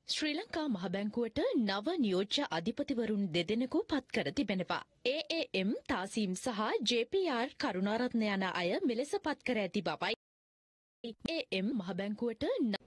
ශ්‍රී ලංකා මහ බැංකුවට නව නියෝජ්‍ය අධිපතිවරුන් දෙදෙනෙකු පත් කර තිබෙනවා. AAM තාසීම් සහ JPR කරුණාරත්න යන අය මෙලෙස පත් කර ඇති බවයි AAM මහ බැංකුවට